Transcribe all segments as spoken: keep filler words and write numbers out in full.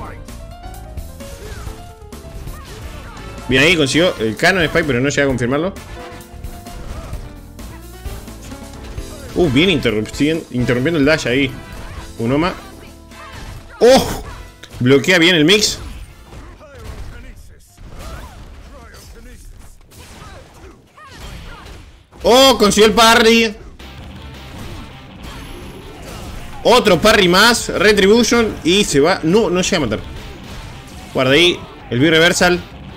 Bien ahí, consiguió el Cannon Spike, pero no llega a confirmarlo. Uh, bien interrumpiendo, interrumpiendo el dash ahí. Unoma. ¡Oh! Bloquea bien el mix. ¡Oh! Consiguió el parry. Otro parry más. Retribution. Y se va. No, no llega a matar. Guarda ahí. El B-Reversal.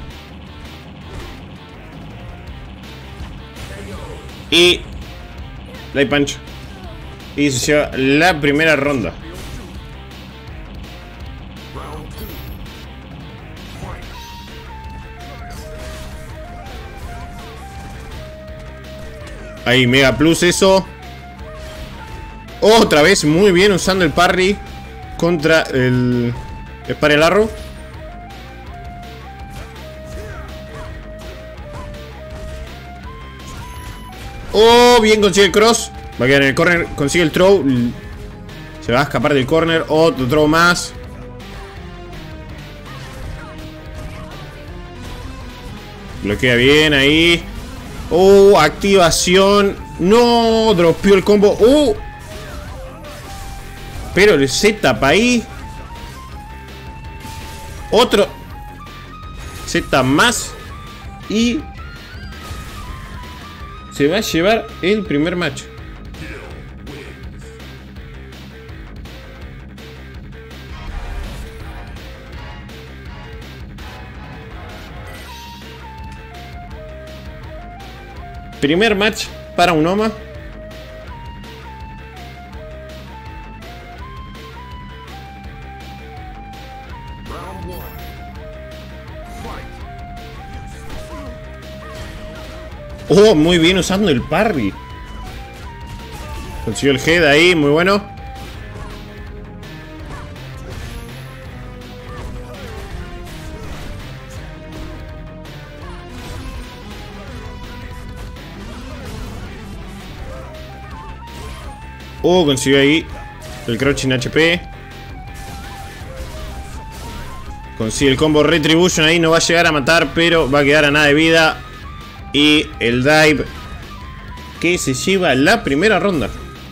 Y Light Punch. Y se lleva la primera ronda. Ahí, Mega Plus eso. Otra vez muy bien usando el parry contra el Spiral Arrow. Oh, bien consigue el cross. Va a quedar en el corner, consigue el throw. Se va a escapar del corner. Otro throw más. Bloquea bien ahí. Oh, activación. No, dropeó el combo. Oh. Pero el Z ahí. Otro Z más. Y se va a llevar el primer match. Primer match para Unoma. Oh, muy bien usando el parry. Consiguió el head ahí, muy bueno. Oh, consiguió ahí el crouch en H P. Consigue el combo Retribution ahí, no va a llegar a matar, pero va a quedar a nada de vida. Y el dive que se lleva la primera ronda.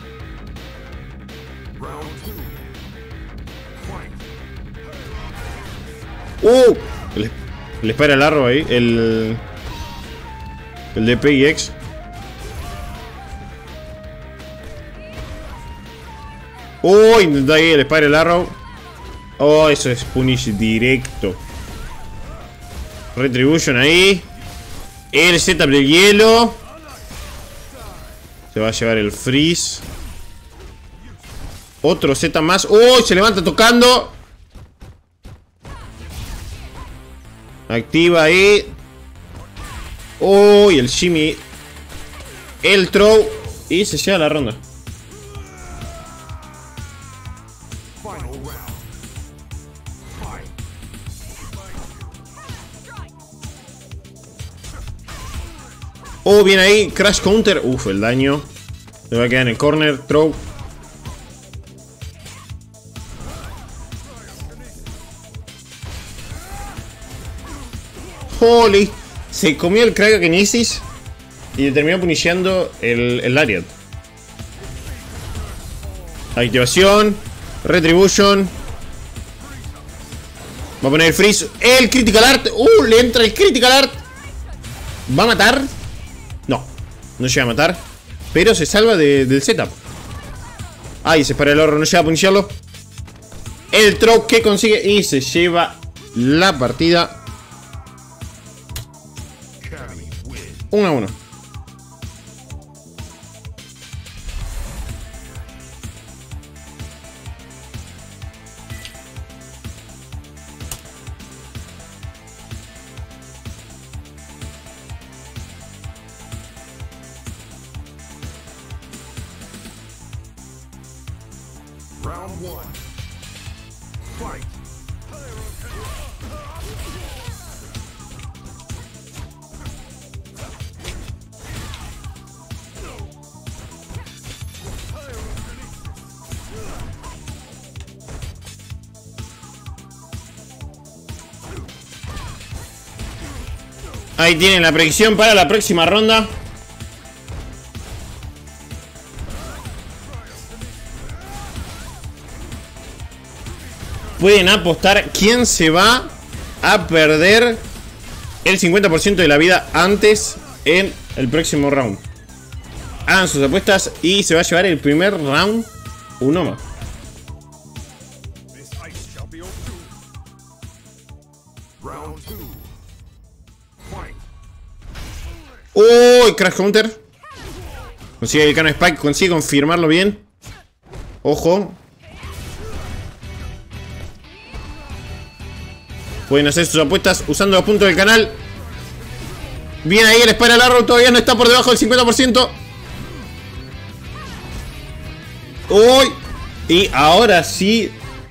Uh, el, el Spiral Arrow ahí, el el de P I X. Oh, intentó ahí el Spiral Arrow. Oh, eso es punish directo. Retribution ahí. El setup del hielo. Se va a llevar el freeze. Otro setup más. ¡Oh! Se levanta tocando. Activa ahí. ¡Oh! Y el shimmy. El throw. Y se lleva la ronda. Oh, bien ahí, Crash Counter. Uf, el daño. Se va a quedar en el corner, throw. Holy. Se comió el Cryokinesis y terminó punishando el, el Lariat. Activación. Retribution. Va a poner el freeze. El Critical Art. Uh, le entra el Critical Art. ¿Va a matar? No, no llega a matar. Pero se salva de, del setup. Ay, se para el horror, no llega a puniciarlo. El throw que consigue y se lleva la partida. uno a uno. Round one. Fight. Ahí tienen la predicción para la próxima ronda. Pueden apostar quién se va a perder el cincuenta por ciento de la vida antes en el próximo round. Hagan sus apuestas y se va a llevar el primer round Unoma. ¡Uy! Crash Counter. Consigue el Cano Spike, consigue confirmarlo bien. Ojo. Pueden hacer sus apuestas usando los puntos del canal. Bien ahí el Spiral Arrow, todavía no está por debajo del cincuenta por ciento. ¡Uy! Y ahora sí.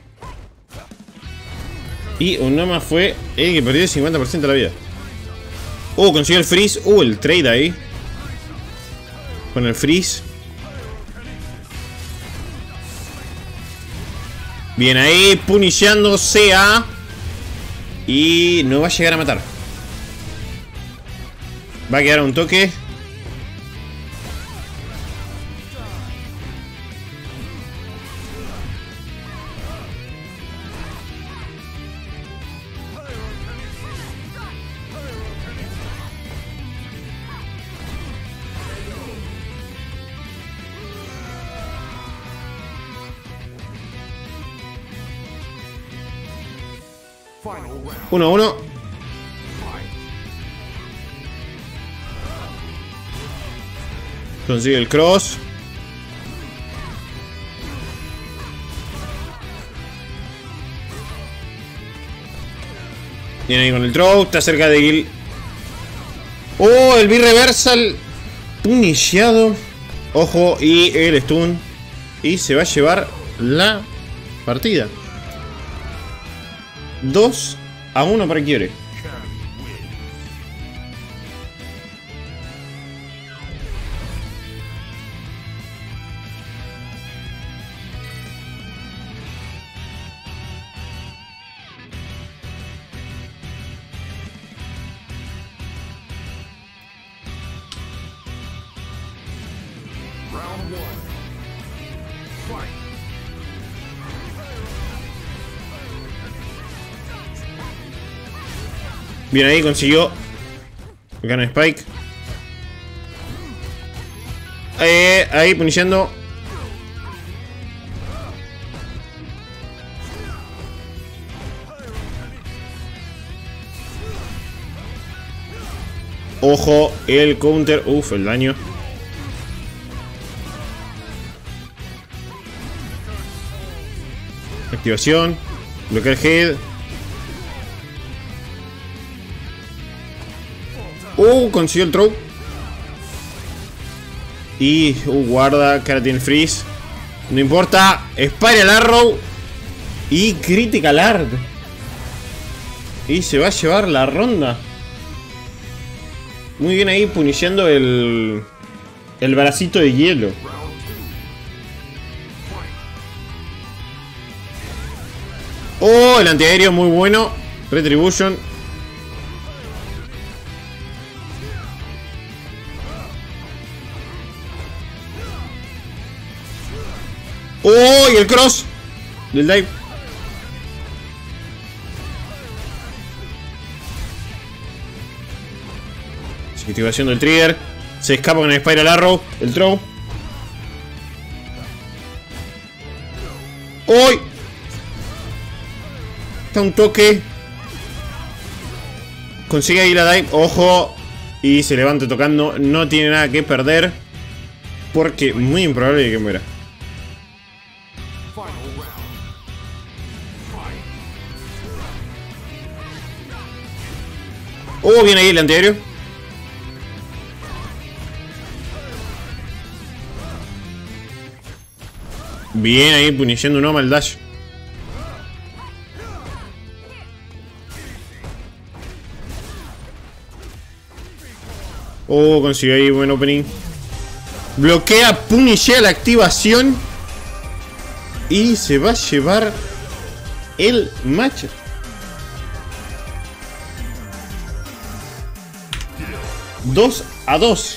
Y Unoma fue el que perdió el cincuenta por ciento de la vida. Uh, consiguió el freeze. Uh, el trade ahí. Con el freeze. Bien ahí, punillándose a... Y no va a llegar a matar. Va a quedar a un toque. Uno a uno. Consigue el cross. Viene ahí con el throw. Está cerca de Gil. Oh, el B-Reversal. Puniciado. Ojo, y el stun. Y se va a llevar la partida. dos a uno para Kyore. Round one. Fight. Bien ahí, consiguió. Gana Spike. Eh, ahí, puniciando. Ojo, el counter. Uf, el daño. Activación. Bloquear head. Uh, consiguió el throw. Y, uh, guarda, que ahora tiene freeze. No importa. Spiral Arrow. Y Critical Art. Y se va a llevar la ronda. Muy bien ahí, puniciando el... El bracito de hielo. Oh, el antiaéreo muy bueno. Retribution. Oh, y el cross del dive. Se estoy haciendo el trigger. Se escapa con el Spiral Arrow. El throw. ¡Uy! Está un toque. Consigue ahí la dive. Ojo. Y se levanta tocando. No tiene nada que perder. Porque muy improbable que muera. Oh, viene ahí el antiaéreo. Bien ahí, puniciendo un Unoma el dash. Oh, consiguió ahí buen opening. Bloquea, punishea la activación. Y se va a llevar el match. dos a dos.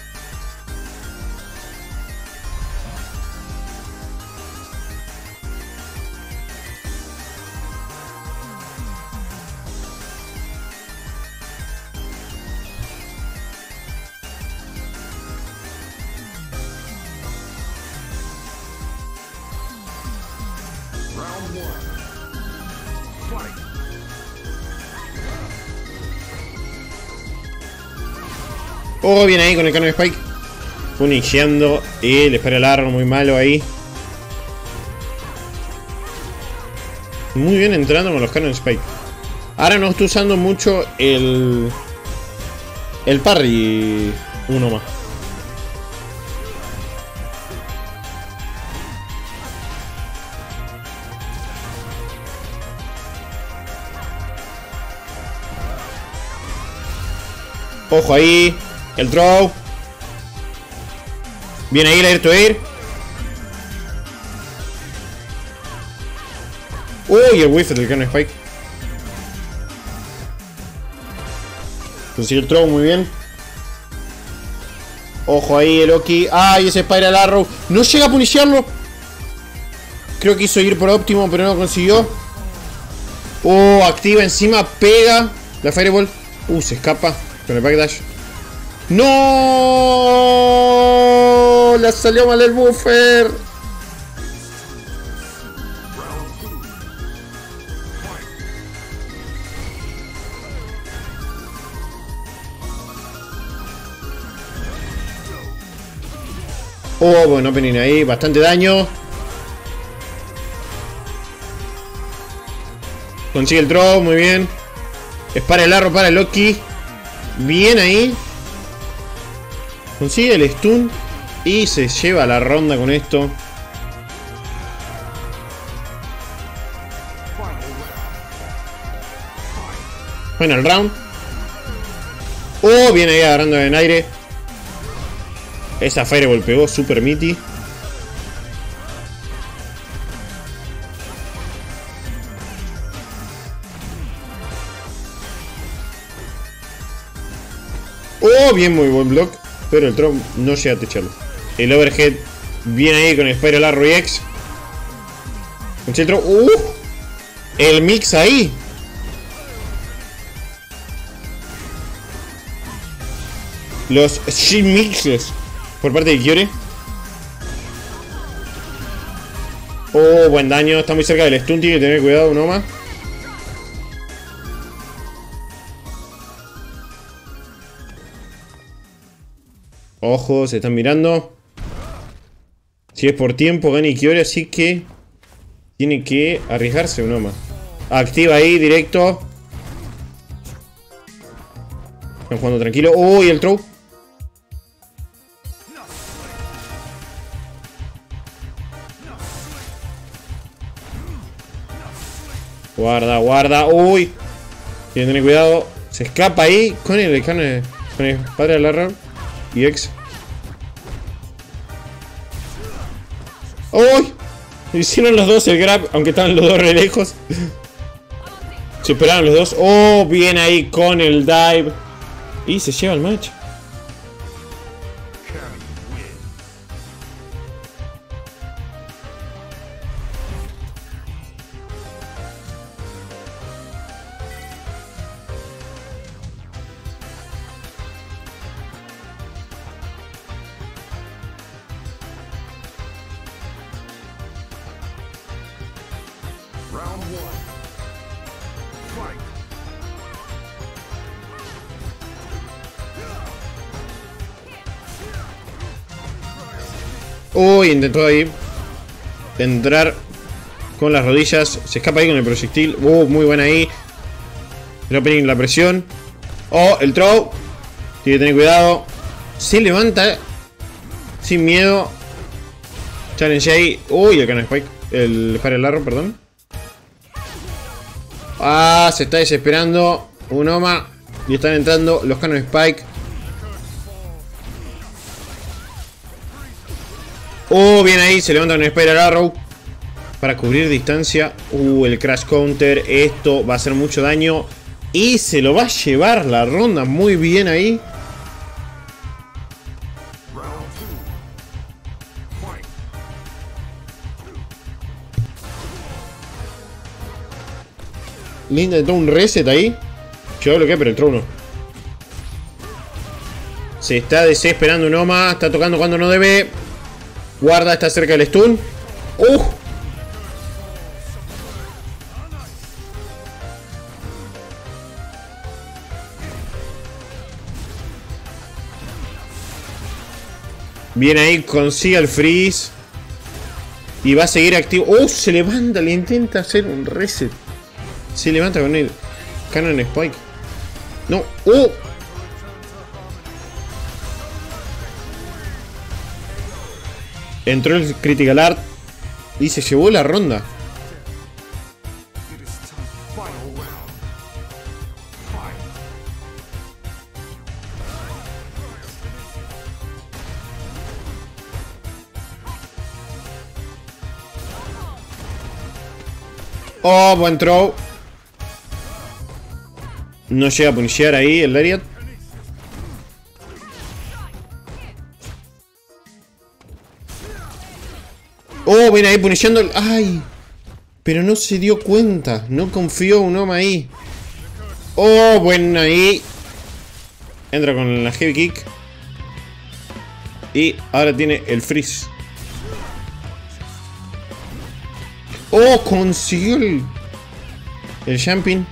Round one. Fight. Oh, bien ahí con el Cannon Spike. Puniciando. Y le espera el arro muy malo ahí. Muy bien entrando con los Cannon Spike. Ahora no estoy usando mucho el... El parry. Uno más. Ojo ahí. El throw. Viene ahí el air to air. Uy, el whiff del Cannon Spike. Consigue el throw muy bien. Ojo ahí el Oki. Ay, ese Spiral Arrow. No llega a puniciarlo. Creo que quiso ir por óptimo, pero no consiguió. Oh, activa encima. Pega la Fireball. Uh, se escapa con el backdash. ¡No! Le salió mal el buffer. Oh, bueno, opening ahí. Bastante daño. Consigue el throw, muy bien. Dispara el arrow para el Loki. Bien ahí. Consigue el stun. Y se lleva la ronda con esto. Bueno, el round. Oh, bien ahí agarrando en aire. Esa Fireball pegó super miti. Oh, bien, muy buen block. Pero el Tron no llega a techarlo. El overhead viene ahí con el Spiral Arrow X. Un centro. Uh, el mix ahí. Los shit mixes por parte de Kyore. Oh, buen daño. Está muy cerca del stun. Tiene que tener cuidado, uno más. Ojo, se están mirando. Si es por tiempo, gana Kyore, así que tiene que arriesgarse uno más. Activa ahí, directo. Están jugando tranquilo. Oh, y el throw. Guarda, guarda. Uy. Tiene que tener cuidado. Se escapa ahí con el carne. Con el padre de la y X. ¡Uy! Hicieron los dos el grab, aunque estaban los dos re lejos. Se esperaron los dos. ¡Oh! Bien ahí con el dive. Y se lleva el match. Round one. Fight. Uy, intentó ahí entrar con las rodillas. Se escapa ahí con el proyectil. Uh, muy buena ahí. El opening, la presión. Oh, el throw. Tiene que tener cuidado. Se levanta sin miedo. Challenge ahí. Uy, el Cannon Spike. El Fire Arrow, perdón. Ah, se está desesperando. Un Oma. Y están entrando los Cannon Spike. Oh, bien ahí. Se levanta con el Spiral Arrow. Para cubrir distancia. Uh, el Crash Counter. Esto va a hacer mucho daño. Y se lo va a llevar la ronda muy bien ahí. Le intentó un reset ahí. Yo bloqueé, pero entró uno. Se está desesperando un Oma. Está tocando cuando no debe. Guarda, está cerca del stun. ¡Uh! Bien ahí, consigue el freeze. Y va a seguir activo. ¡Oh! Se levanta, le intenta hacer un reset. Se levanta con el Cannon Spike. No. ¡Oh! Entró el Critical Art. Y se llevó la ronda. It is time. Final round. Fight. Oh, buen throw. No llega a punishear ahí el Lariat. Oh, viene ahí punisheando el... ¡Ay! Pero no se dio cuenta. No confió un Oma ahí. Oh, bueno ahí. Entra con la heavy kick. Y ahora tiene el freeze. Oh, consiguió el... El jumping.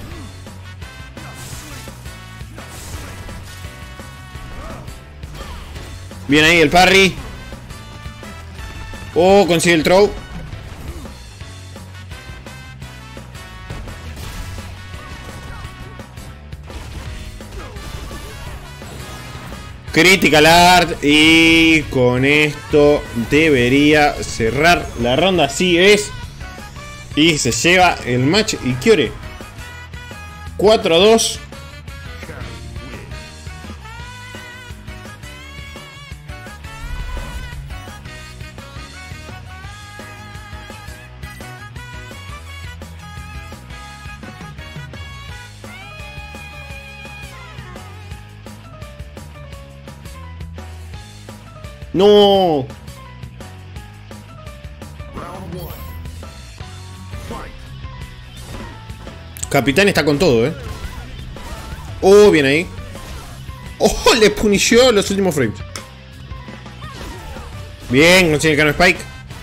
Bien ahí el parry. Oh, consigue el throw. Critical Art. Y con esto debería cerrar la ronda. Así es. Y se lleva el match y Kyore. cuatro a dos. No. Round one. Fight. Capitán está con todo, eh. Oh, bien ahí. Oh, le punishió los últimos frames. Bien, consigue el Cannon Spike.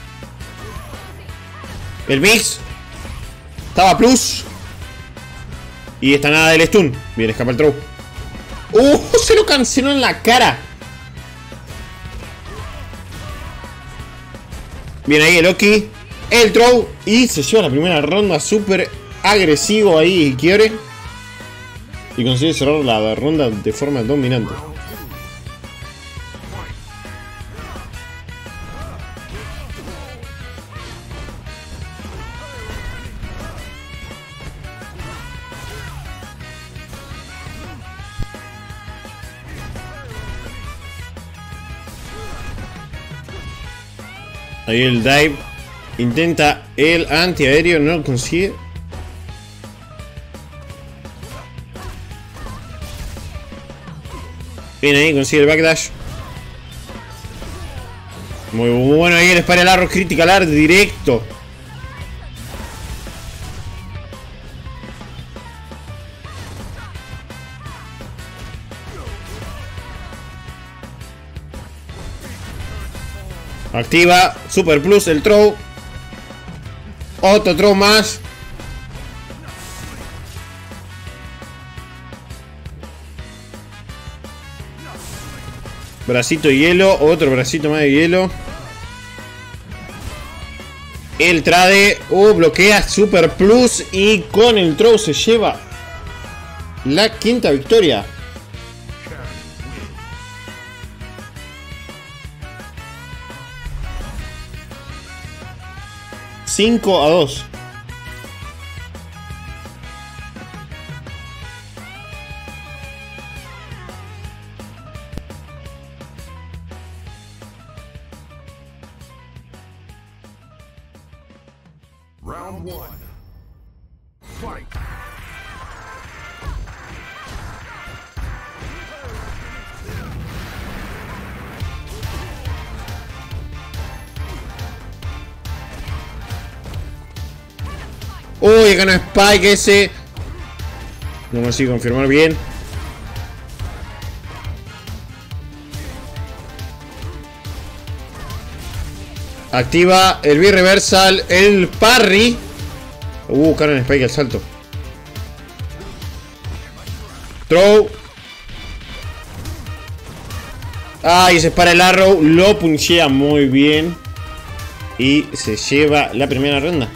El mix. Estaba plus. Y esta nada del stun. Bien, escapa el throw. Oh, se lo canceló en la cara. Bien ahí el Oki. El throw. Y se lleva la primera ronda súper agresivo ahí Kyore. Y consigue cerrar la ronda de forma dominante. Ahí el dive. Intenta el antiaéreo. No lo consigue. Bien ahí. Consigue el backdash. Muy bueno ahí el Spiral Arrow Critical Art directo. Activa Super Plus el throw. Otro throw más. Bracito de hielo. Otro bracito más de hielo. El trade. Uh, bloquea Super Plus. Y con el throw se lleva la quinta victoria. cinco a dos. Round one. Fight. Uy, acá no es Spike ese. No consigo confirmar bien. Activa el B-Reversal, el parry. Uh, Karen Spike al salto. Throw. Ah, y se para el arrow. Lo punchea muy bien. Y se lleva la primera ronda.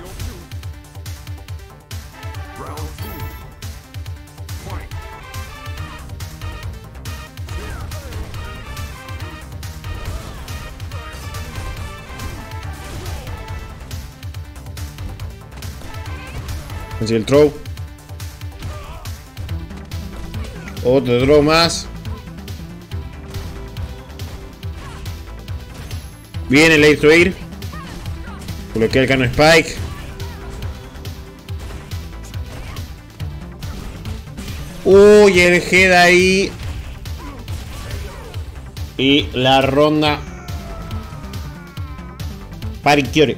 Consigue el throw. Otro throw más. Viene el air to air. Bloquea el Cano Spike. Uy, el head ahí. Y la ronda para Ikiore.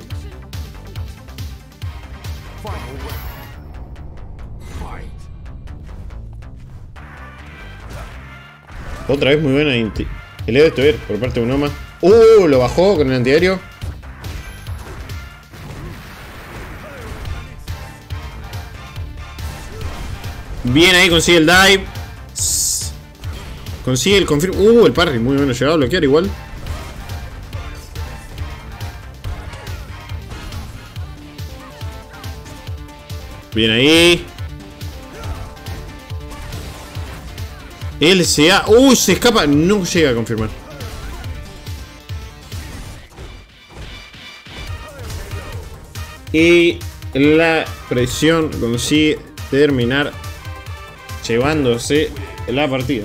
Otra vez muy buena el E de Toer por parte de Unoma. Uh, lo bajó con el antiaéreo. Bien, ahí consigue el dive. Consigue el confirm. Uh, el parry, muy bueno, llegado a bloquear igual. Bien ahí. L C A. Uh, se escapa. No llega a confirmar. Y la presión consigue terminar llevándose la partida.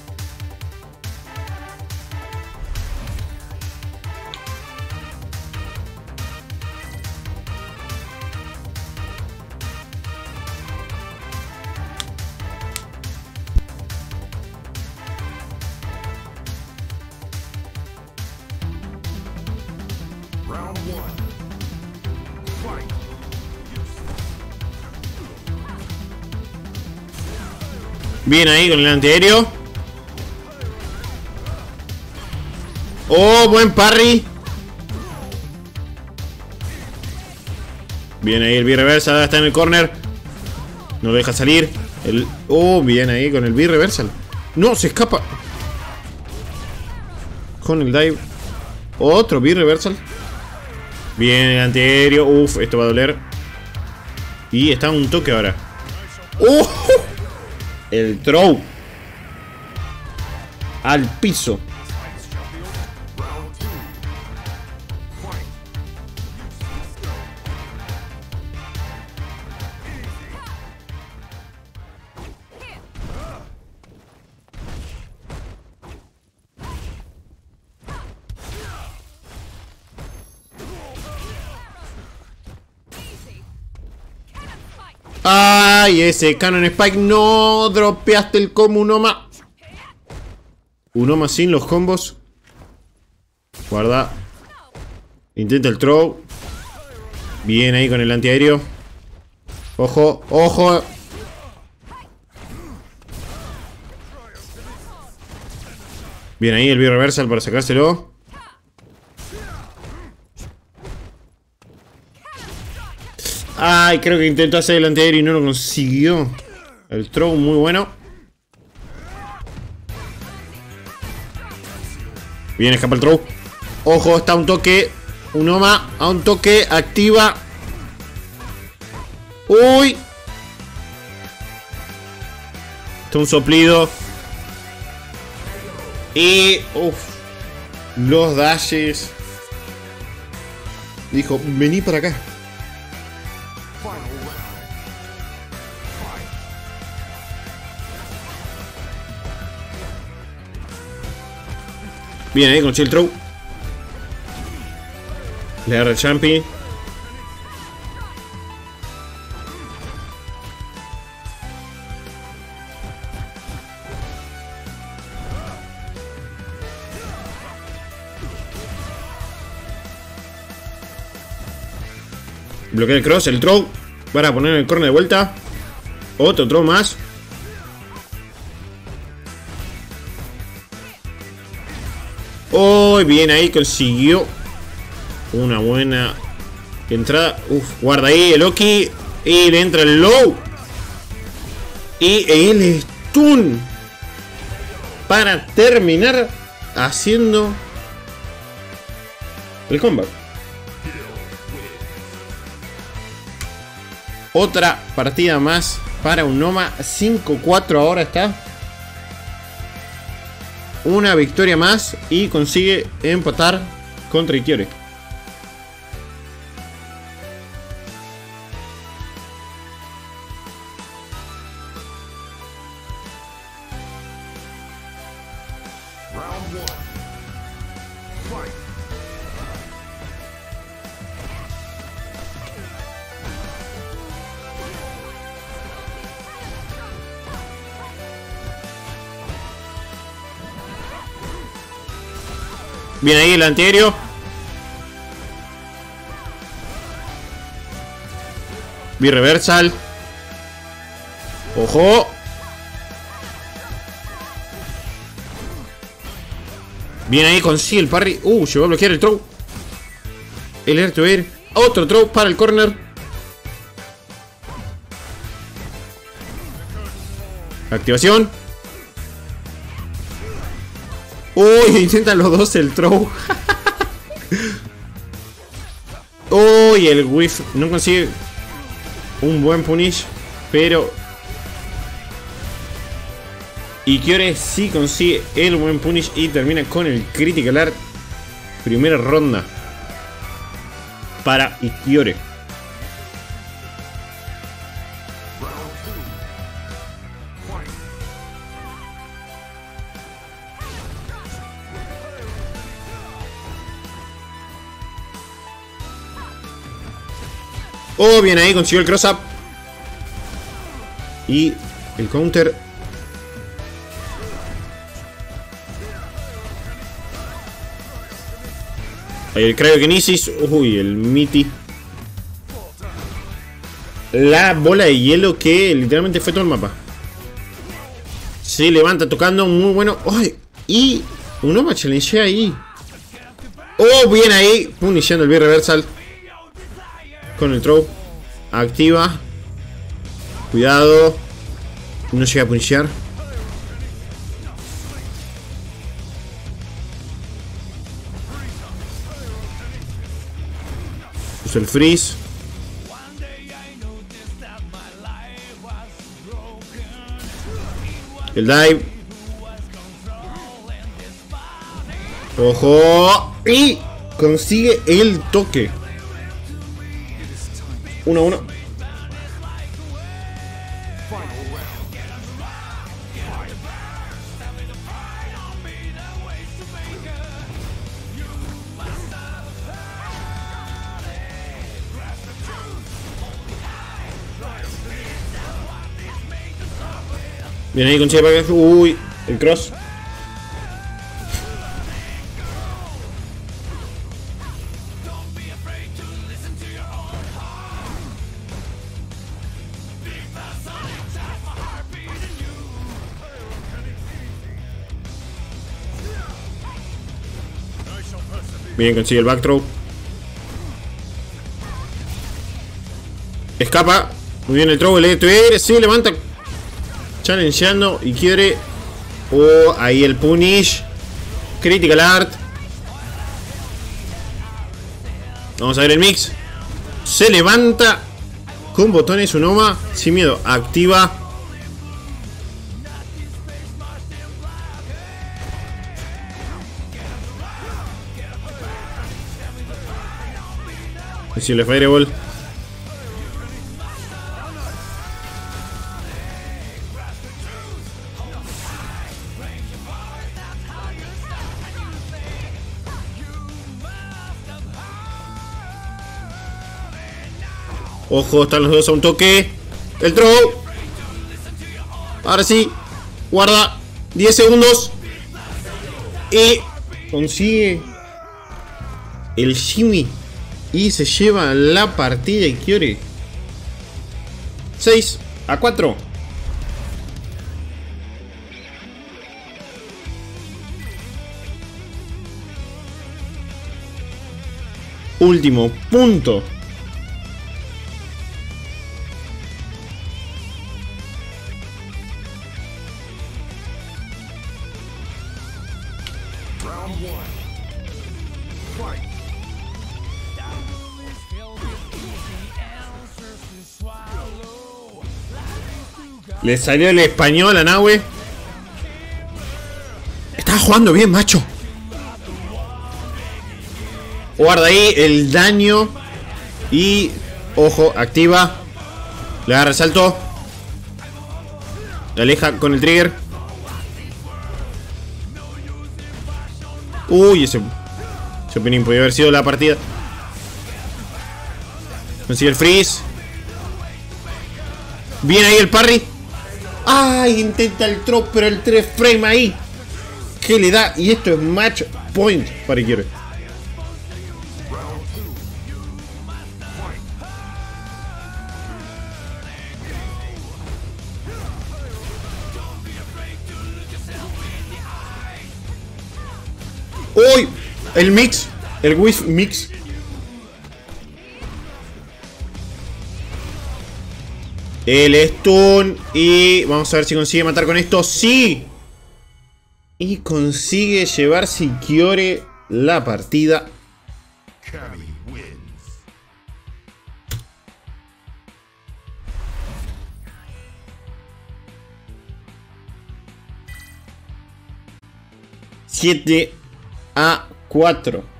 Round one. Fight. Bien ahí con el antiaéreo. Oh, buen parry. Bien ahí el B-Reversal, está en el corner. No lo deja salir. El... Oh, bien ahí con el B-Reversal. No, se escapa. Con el dive. Otro B-Reversal. Bien el antiaéreo. Uf, esto va a doler. Y está un toque ahora. ¡Oh! El throw. Al piso. Ay, ese Cannon Spike. No, dropeaste el combo, Unoma. Unoma sin los combos. Guarda. Intenta el throw. Bien ahí con el antiaéreo. Ojo, ojo. Bien ahí el B-Reversal para sacárselo. Ay, creo que intentó hacer el antiaéreo y no lo consiguió. El throw muy bueno. Bien, escapa el throw. Ojo, está a un toque. Unoma a un toque. Activa. Uy. Está un soplido. Y... Uf. Los dashes. Dijo, vení para acá. Bien ahí con Chill Throw. Le agarra el Champi. Bloquea el cross, el throw. Para poner el corner de vuelta. Otro throw más. Oh, bien ahí, consiguió una buena entrada. Uf, guarda ahí el Loki. Y le entra el low. Y el stun. Para terminar haciendo el comeback. Otra partida más para Unoma. cinco cuatro ahora está. Una victoria más y consigue empatar contra Ikiore. Round one. Fight. Bien ahí el antiaéreo. B-reversal. Ojo. Bien ahí, consigue el parry. Uh, llegó a bloquear el throw. El air to air. Otro throw para el corner. Activación. Uy, intentan los dos el throw. Uy, el whiff. No consigue un buen punish. Pero Ikiore sí consigue el buen punish y termina con el critical art. Primera ronda para Ikiore. Oh, bien ahí, consiguió el cross up. Y el counter. Ahí el Cryokinesis. Uy, el Miti. La bola de hielo que literalmente fue todo el mapa. Se levanta tocando, muy bueno. ¡Ay! Y Unoma challengea ahí. Oh, bien ahí. Puniciando el B-reversal. Con el throw. Activa. Cuidado. No llega a punchear. Usa el freeze. El dive. Ojo. Y consigue el toque. Uno a uno. Bien ahí con Chepa. Uy, el cross. Bien, consigue el back throw. Escapa. Muy bien el throw, el to air. Se levanta. Challengeando y quiere. Oh, ahí el punish. Critical art. Vamos a ver el mix. Se levanta con botones Unoma. Sin miedo. Activa. Posible fireball. Ojo, están los dos a un toque. El throw. Ahora sí. Guarda. diez segundos. Y consigue el shimmy. Y se lleva la partida Ikiore. seis a cuatro. Último punto. Round one. Fight. Le salió el español a Nahue. Estaba jugando bien, macho. Guarda ahí el daño. Y, ojo, activa. Le agarra el salto. Le aleja con el trigger. Uy, ese Ese opening podía haber sido la partida. Consigue el freeze. Bien ahí el parry. Ay, intenta el drop, pero el tres frame ahí. ¿Qué le da? Y esto es match point para Ikiroi. ¡Uy! El mix. El whiff mix. El stun. Y vamos a ver si consigue matar con esto. ¡Sí! Y consigue llevarse Ikiroi la partida. Cammy wins. siete a cuatro.